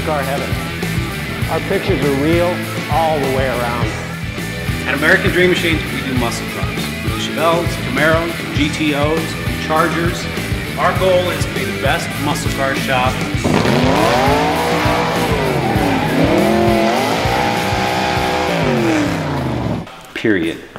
car heaven. Our pictures are real all the way around. At American Dream Machines, we do muscle cars. We do Chevelles, Camaros, GTOs, Chargers. Our goal is to be the best muscle car shop. Period.